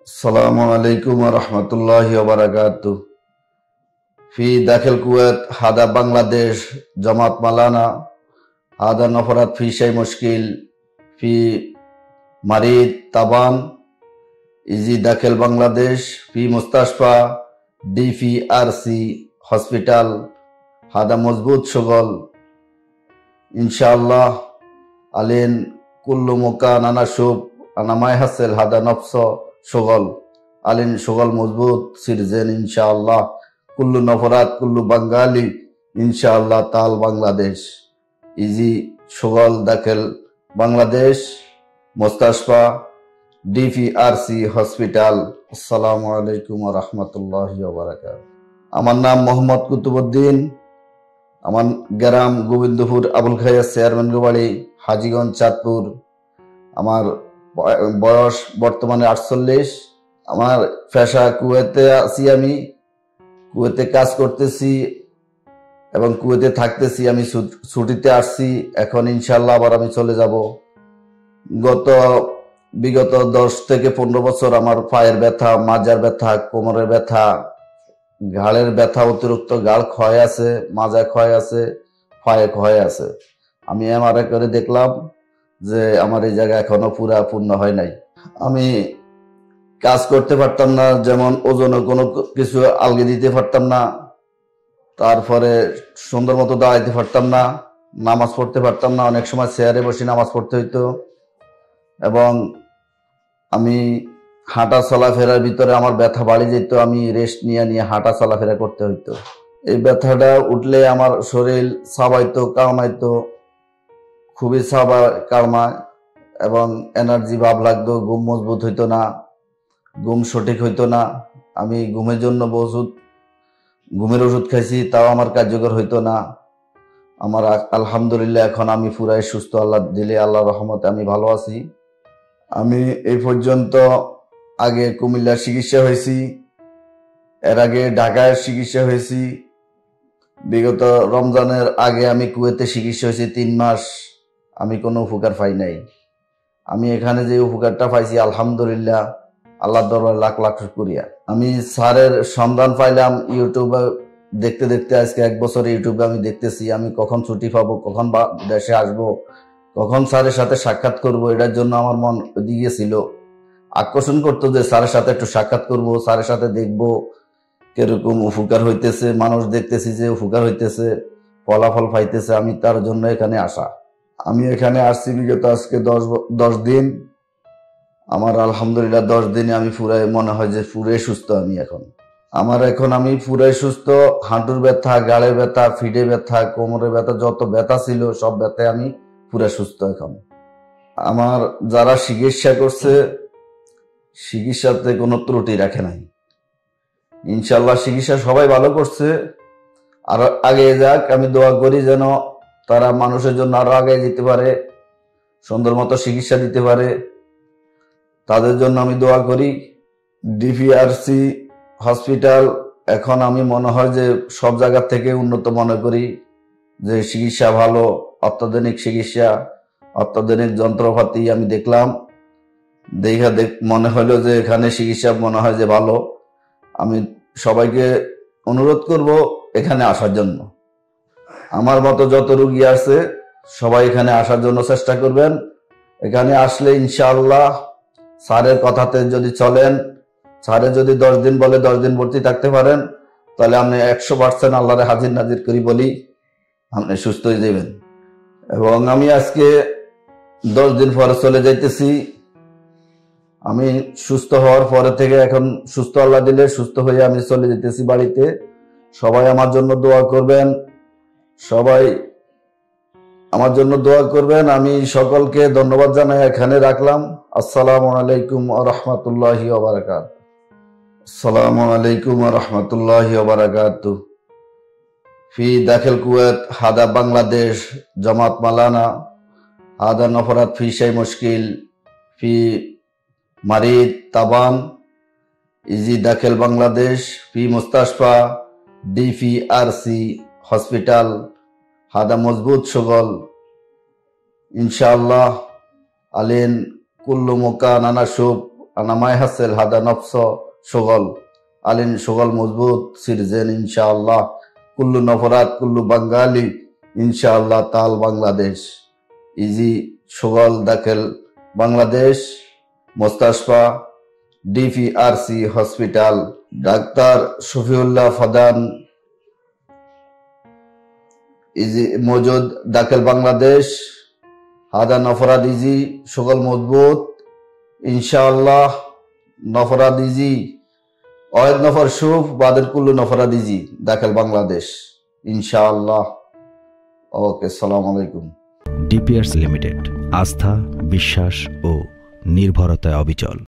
আসসালামু আলাইকুম ওয়া রাহমাতুল্লাহি ওয়া বারাকাতুহু। ফি দাখিল কুয়েত হাদা বাংলাদেশ জামাত মালানা হাদা নফরাত ফি শাই মুশকিল ফি মারিদ তাবান ইজি দাখিল বাংলাদেশ ফি মুস্তাশফা ডিফিআরসি হসপিটাল হাদা মজবুত সুগল ইনশাআল্লাহ আলিন কুল্লু মুকান আনা শুভ আনা মাই হাসেল হাদা নফস সুগল আলিন সুগল মজবুত সিরজেন ইনশাআল্লাহ কুল্লু নফরাত কুল্লু বাঙ্গালি ইনশাআল্লাহ তাল বাংলাদেশ ইজি সুগল দাখিল বাংলাদেশ মুস্তাশফা ডিফিআরসি হসপিটাল। আসসালামু আলাইকুম ওয়া রাহমাতুল্লাহি ওয়া বারাকাতুহু। আমার নাম মোহাম্মদ কুতুবউদ্দিন। আমার গ্রাম গোবিন্দপুর আবুল খাইর চেয়ারম্যান বাড়ি হাজীগঞ্জ চাঁদপুর। আমার বয়স বর্তমানে 48। আমার পেশা কুয়েতে আছি, আমি কুয়েতে কাজ করতেছি এবং কুয়েতে থাকতেছি। আমি ছুটিতে আসছি, এখন ইনশাল্লাহ আবার আমি চলে যাব। বিগত 10 থেকে 15 বছর আমার পায়ের ব্যথা, মাজার ব্যথা, কোমরের ব্যথা, ঘাড়ের ব্যথা, অতিরিক্ত ঘাড় ক্ষয় আছে, মাজা ক্ষয় আছে, পায়ে ক্ষয় আছে। আমি এমআরআই করে দেখলাম যে আমার এই জায়গা এখনো পুরা পূর্ণ হয় নাই। আমি কাজ করতে পারতাম না, যেমন ওজনে কোনো কিছু আলগে দিতে পারতাম না, তারপরে সুন্দর মতো দাঁড়াইতে পারতাম না, নামাজ পড়তে পারতাম না, অনেক সময় চেয়ারে বসে নামাজ পড়তে হইতো এবং আমি হাঁটা চলাফেরার ভিতরে আমার ব্যথা বাড়ি যেত। আমি রেস্ট নিয়ে নিয়ে হাঁটা চলাফেরা করতে হইতো। এই ব্যথাটা উঠলে আমার শরীর সাবাইতো, কারমাইতো, খুবই কারমায় এবং এনার্জি ভাব লাগতো। ঘুম মজবুত হইতো না, ঘুম সঠিক হইতো না। আমি ঘুমের জন্য ঘুমের ওষুধ খাইছি, তাও আমার কার্যকর হইতো না। আমার আলহামদুলিল্লাহ এখন আমি পুরাই সুস্থ, আল্লাহ দিলে, আল্লাহর রহমতে আমি ভালো আছি। আমি এই পর্যন্ত আগে কুমিল্লার চিকিৎসা হয়েছি, এর আগে ঢাকায় চিকিৎসা হয়েছি। বিগত রমজানের আগে আমি কুয়েতে চিকিৎসা হয়েছি 3 মাস। আমি কোনো উপকার পাই নাই। আমি এখানে যে উপকারটা পাইছি আলহামদুলিল্লাহ, আল্লাহর দরবারে লাখ লাখ শুকরিয়া। আমি স্যারের সন্ধান পাইলাম ইউটিউবে দেখতে দেখতে। আজকে 1 বছর ইউটিউবে আমি দেখতেছি আমি কখন ছুটি পাবো, কখন দেশে আসবো, কখন স্যারের সাথে সাক্ষাৎ করব। এটার জন্য আমার মন ওদিকে ছিল, আকর্ষণ করতো যে স্যারের সাথে একটু সাক্ষাৎ করব, স্যারের সাথে দেখবো কিরকম উপকার হইতেছে, মানুষ দেখতেছি যে উপকার হইতেছে, ফলাফল পাইতেছে। আমি তার জন্য এখানে আসা। আমি এখানে আসছি বিগত আজকে 10 দিন। আমার আলহামদুলিল্লাহ 10 দিনে আমি পুরাই মনে হয় যে পুরাই সুস্থ। আমি পুরাই সুস্থ। হাঁটুর ব্যথা, গাড়ের ব্যথা, ফিটে ব্যথা, কোমরের ব্যথা, যত ব্যথা ছিল সব ব্যথায় আমি পুরা সুস্থ এখন। আমার যারা চিকিৎসা করছে চিকিৎসাতে কোনো ত্রুটি রাখে নাই। ইনশাল্লাহ চিকিৎসা সবাই ভালো করছে, আর আগে যাক। আমি দোয়া করি যেন তারা মানুষের জন্য আরো আগে যেতে পারে, সুন্দর মতো চিকিৎসা দিতে পারে, তাদের জন্য আমি দোয়া করি। ডিপিআরসি হসপিটাল এখন আমি মনে হয় যে সব জায়গা থেকে উন্নত মনে করি, যে চিকিৎসা ভালো, অত্যাধুনিক চিকিৎসা, অত্যাধুনিক যন্ত্রপাতি আমি দেখলাম। মনে হলো যে এখানে চিকিৎসা মনে হয় যে ভালো। আমি সবাইকে অনুরোধ করব এখানে আসার জন্য। আমার মতো যত রোগী আছে সবাই এখানে আসার জন্য চেষ্টা করবেন। এখানে আসলে ইনশাআল্লাহ স্যারের কথাতে যদি চলেন, স্যারে যদি 10 দিন বলে 10 দিন ভর্তি থাকতে পারেন, তাহলে আপনি 100% আল্লাহরে হাজির নাজির করি বলি আপনি সুস্থ হয়ে যাবেন। এবং আমি আজকে 10 দিন পরে চলে যাইতেছি। আমি সুস্থ হওয়ার পরে থেকে এখন সুস্থ, আল্লাহ দিলে সুস্থ হয়ে আমি চলে যেতেছি বাড়িতে। সবাই আমার জন্য দোয়া করবেন, সবাই আমার জন্য দোয়া করবেন। আমি সকলকে ধন্যবাদ জানাই এখানে রাখলাম। আসসালামু আলাইকুম ওয়া রাহমাতুল্লাহি ওয়া বারাকাতুহু। আসসালামু আলাইকুম ওয়া রাহমাতুল্লাহি ওয়া বারাকাতুহু। ফি দাখিল কুয়েত হাদা বাংলাদেশ জামাত মালানা হাদা নফরাত ফি শাই মুশকিল ফি মারিদ তাবান ইজি দাখিল বাংলাদেশ ফি মুস্তাশফা ডিফিআরসি হসপিটাল হাদা মজবুত সুগল ইনশাআল্লাহ আলিন কুল্লু মুকান আনা শুভ আনা মাই হাসেল হাদা নফস শগল আলিন শগল মজবুত সিরজেন ইনশাআল্লাহ কুল্লু নফরাত কুল্লু বাঙ্গালি ইনশাআল্লাহ তাল বাংলাদেশ ইজি শগল দাখেল বাংলাদেশ মোস্তাশফা ডিপিআরসি হসপিটাল ডাক্তার শফিউল্লাহ ফাদান ইজি মজুদ দাখেল বাংলাদেশ হাদা নফরাত ইজি শগল মজবুত ইনশাআল্লাহ নফরাত ইজি অয়েদ নফর শুভ বাদের কুল্লু নফরাত ইজি দাখেল বাংলাদেশ ইনশাআল্লাহ। ওকে, সালাম আলাইকুম। ডিপিআরসি লিমিটেড, আস্থা, বিশ্বাস ও নির্ভরতায় অবিচল।